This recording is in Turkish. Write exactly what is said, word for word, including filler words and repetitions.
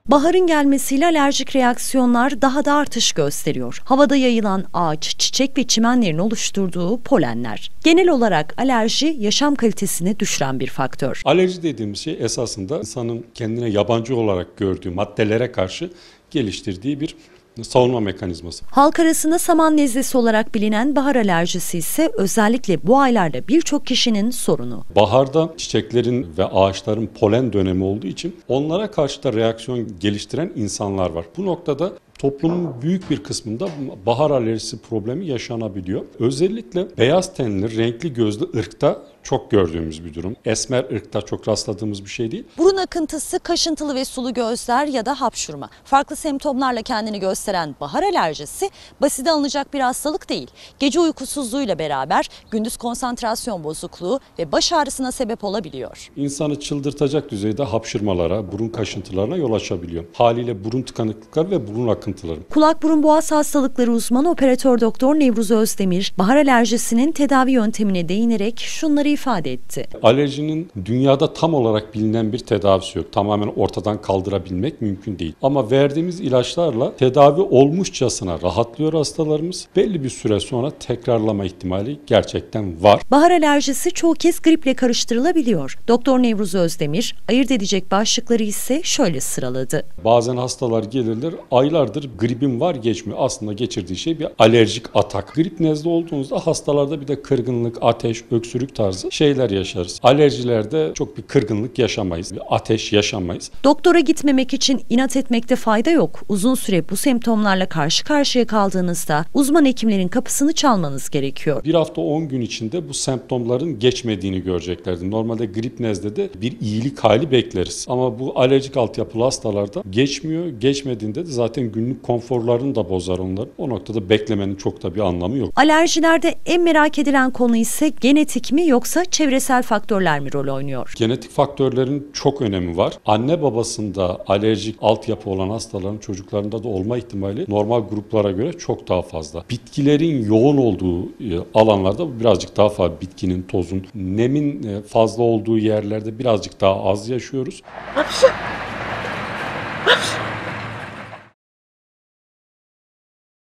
Baharın gelmesiyle alerjik reaksiyonlar daha da artış gösteriyor. Havada yayılan ağaç, çiçek ve çimenlerin oluşturduğu polenler. Genel olarak alerji yaşam kalitesini düşüren bir faktör. Alerji dediğimiz şey esasında insanın kendine yabancı olarak gördüğü maddelere karşı geliştirdiği bir savunma mekanizması. Halk arasında saman nezlesi olarak bilinen bahar alerjisi ise özellikle bu aylarda birçok kişinin sorunu. Baharda çiçeklerin ve ağaçların polen dönemi olduğu için onlara karşı da reaksiyon geliştiren insanlar var. Bu noktada toplumun büyük bir kısmında bahar alerjisi problemi yaşanabiliyor. Özellikle beyaz tenli, renkli gözlü ırkta çok gördüğümüz bir durum. Esmer ırkta çok rastladığımız bir şey değil. Burun akıntısı, kaşıntılı ve sulu gözler ya da hapşurma. Farklı semptomlarla kendini gösteren bahar alerjisi basite alınacak bir hastalık değil. Gece uykusuzluğuyla beraber gündüz konsantrasyon bozukluğu ve baş ağrısına sebep olabiliyor. İnsanı çıldırtacak düzeyde hapşırmalara, burun kaşıntılarına yol açabiliyor. Haliyle burun tıkanıklıkları ve burun akıntıları. Kulak burun boğaz hastalıkları uzmanı operatör doktor Nevruz Özdemir, bahar alerjisinin tedavi yöntemine değinerek şunları ifade etti. Alerjinin dünyada tam olarak bilinen bir tedavisi yok. Tamamen ortadan kaldırabilmek mümkün değil. Ama verdiğimiz ilaçlarla tedavi olmuşçasına rahatlıyor hastalarımız. Belli bir süre sonra tekrarlama ihtimali gerçekten var. Bahar alerjisi çoğu kez griple karıştırılabiliyor. Doktor Nevruz Özdemir ayırt edecek başlıkları ise şöyle sıraladı. Bazen hastalar gelirler, aylardır gripim var geçmiyor. Aslında geçirdiği şey bir alerjik atak. Grip nezle olduğunuzda hastalarda bir de kırgınlık, ateş, öksürük tarzı şeyler yaşarız. Alerjilerde çok bir kırgınlık yaşamayız, bir ateş yaşamayız. Doktora gitmemek için inat etmekte fayda yok. Uzun süre bu semptomlarla karşı karşıya kaldığınızda uzman hekimlerin kapısını çalmanız gerekiyor. Bir hafta on gün içinde bu semptomların geçmediğini göreceklerdi. Normalde grip nezlede bir iyilik hali bekleriz. Ama bu alerjik altyapılı hastalarda geçmiyor. Geçmediğinde de zaten günlük konforlarını da bozar onların. O noktada beklemenin çok da bir anlamı yok. Alerjilerde en merak edilen konu ise genetik mi yoksa çevresel faktörler mi rol oynuyor? Genetik faktörlerin çok önemi var. Anne babasında alerjik altyapı olan hastaların çocuklarında da olma ihtimali normal gruplara göre çok daha fazla. Bitkilerin yoğun olduğu alanlarda birazcık daha fazla, bitkinin, tozun, nemin fazla olduğu yerlerde birazcık daha az yaşıyoruz.